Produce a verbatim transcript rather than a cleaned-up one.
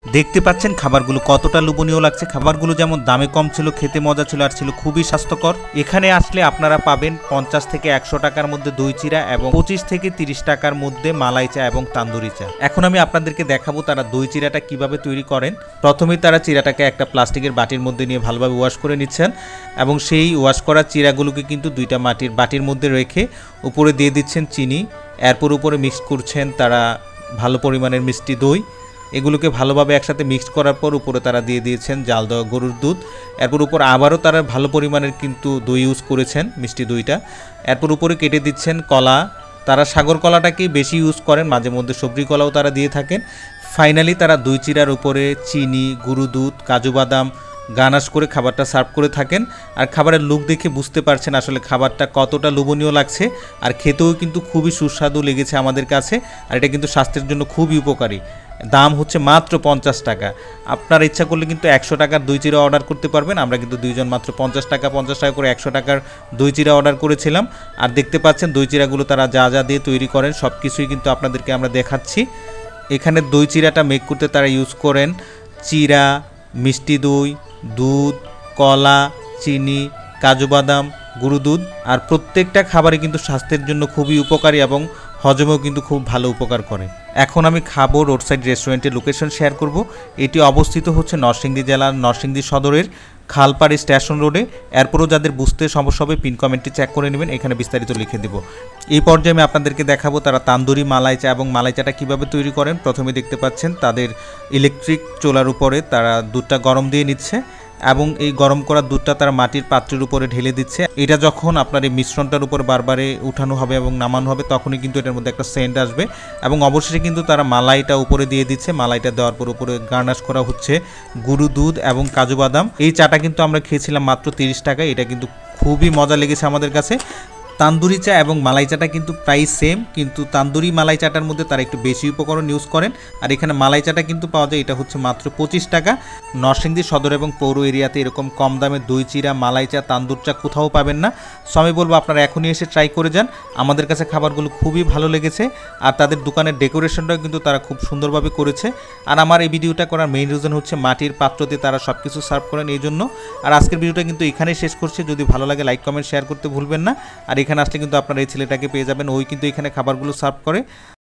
দেখতে পাচ্ছেন খাবারগুলো কতটা লোভনীয় লাগছে। খাবারগুলো যেমন দামে কম ছিল, খেতে মজা ছিল, আর ছিল খুবই স্বাস্থ্যকর। এখানে আসলে আপনারা পাবেন পঞ্চাশ থেকে একশো টাকার মধ্যে দই চিরা এবং পঁচিশ থেকে তিরিশ টাকার মধ্যে মালাই চা এবং তান্দুরি চা। এখন আমি আপনাদেরকে দেখাবো তারা দই চিরাটা কিভাবে তৈরি করেন। প্রথমেই তারা চিরাটাকে একটা প্লাস্টিকের বাটির মধ্যে নিয়ে ভালোভাবে ওয়াশ করে নিচ্ছেন এবং সেই ওয়াশ করা চিরাগুলোকে কিন্তু দুইটা মাটির বাটির মধ্যে রেখে উপরে দিয়ে দিচ্ছেন চিনি। এরপর উপরে মিক্স করছেন তারা ভালো পরিমাণের মিষ্টি দই। এগুলোকে ভালোভাবে একসাথে মিক্সড করার পর উপরে তারা দিয়ে দিয়েছেন জাল দেওয়া গরুর দুধ। এরপর উপর আবারও তারা ভালো পরিমাণের কিন্তু দই ইউজ করেছেন, মিষ্টি দইটা। এরপর উপরে কেটে দিচ্ছেন কলা। তারা সাগর কলাটাকেই বেশি ইউজ করেন, মাঝে মধ্যে সবজি কলাও তারা দিয়ে থাকেন। ফাইনালি তারা দই চিরার উপরে চিনি, গুঁড়ো দুধ, কাজু বাদাম গানাশ করে খাবারটা সার্ভ করে থাকেন। আর খাবারের লুক দেখে বুঝতে পারছেন আসলে খাবারটা কতটা লোভনীয় লাগছে, আর খেতেও কিন্তু খুবই সুস্বাদু লেগেছে আমাদের কাছে। আর এটা কিন্তু স্বাস্থ্যের জন্য খুবই উপকারী। দাম হচ্ছে মাত্র পঞ্চাশ টাকা। আপনার ইচ্ছা করলে কিন্তু একশো টাকার দই চিরা অর্ডার করতে পারবেন। আমরা কিন্তু দুইজন মাত্র পঞ্চাশ টাকা পঞ্চাশ টাকা করে একশো টাকার দই চিরা অর্ডার করেছিলাম। আর দেখতে পাচ্ছেন দই চিরাগুলো তারা যা যা দিয়ে তৈরি করেন সব কিছুই কিন্তু আপনাদেরকে আমরা দেখাচ্ছি। এখানে দই চিরাটা মেক করতে তারা ইউজ করেন চিরা, মিষ্টি দই, দুধ, কলা, চিনি, কাজু বাদাম, গুঁড়ো দুধ। আর প্রত্যেকটা খাবারই কিন্তু স্বাস্থ্যের জন্য খুবই উপকারী এবং হজমেও কিন্তু খুব ভালো উপকার করে। এখন আমি খাবো রোড সাইড রেস্টুরেন্টের লোকেশন শেয়ার করব। এটি অবস্থিত হচ্ছে নরসিংদী জেলার নরসিংদী সদরের খালপাড়ি স্টেশন রোডে। এরপরও যাদের বুঝতে সমস্যা হবে পিন কমেন্টটি চেক করে নেবেন, এখানে বিস্তারিত লিখে দেব। এই পর্যায়ে আমি আপনাদেরকে দেখাবো তারা তান্দুরি মালাই চা এবং মালাই চাটা কীভাবে তৈরি করেন। প্রথমে দেখতে পাচ্ছেন তাদের ইলেকট্রিক চুলার উপরে তারা দুধটা গরম দিয়ে নিচ্ছে এবং এই গরম করা দুধটা তারা মাটির পাত্রের উপরে ঢেলে দিচ্ছে। এটা যখন আপনার এই মিশ্রণটার উপর বারবারে উঠানো হবে এবং নামানো হবে তখনই কিন্তু এটার মধ্যে একটা সেন্ট আসবে। এবং অবশেষে কিন্তু তারা মালাইটা উপরে দিয়ে দিচ্ছে। মালাইটা দেওয়ার পর উপরে গার্নাশ করা হচ্ছে গুঁড়ো দুধ এবং কাজু বাদাম। এই চাটা কিন্তু আমরা খেয়েছিলাম মাত্র তিরিশ টাকায়। এটা কিন্তু খুবই মজা লেগেছে আমাদের কাছে। তান্দুরি চা এবং মালাই চাটা কিন্তু প্রায় সেম, কিন্তু তান্দুরি মালাই চাটার মধ্যে তারা একটু বেশি উপকরণ ইউজ করেন। আর এখানে মালাই চাটা কিন্তু পাওয়া যায়, এটা হচ্ছে মাত্র পঁচিশ টাকা। নরসিংদী সদর এবং পৌর এরিয়াতে এরকম কম দামে দই চিরা, মালাই চা, তান্দুর চা কোথাও পাবেন না। সো আমি বলবো আপনারা এখনই এসে ট্রাই করে যান। আমাদের কাছে খাবারগুলো খুবই ভালো লেগেছে। আর তাদের দোকানের ডেকোরেশনটাও কিন্তু তারা খুব সুন্দরভাবে করেছে। আর আমার এই ভিডিওটা করার মেইন রিজন হচ্ছে মাটির পাত্রতে তারা সব কিছু সার্ভ করেন এই জন্য। আর আজকের ভিডিওটা কিন্তু এখানেই শেষ করছি। যদি ভালো লাগে লাইক, কমেন্ট, শেয়ার করতে ভুলবেন না। আর এখানে আসলে কিন্তু আপনারা এই ছেলেটাকে পেয়ে যাবেন, ওই কিন্তু এখানে খাবারগুলো সার্ভ করে।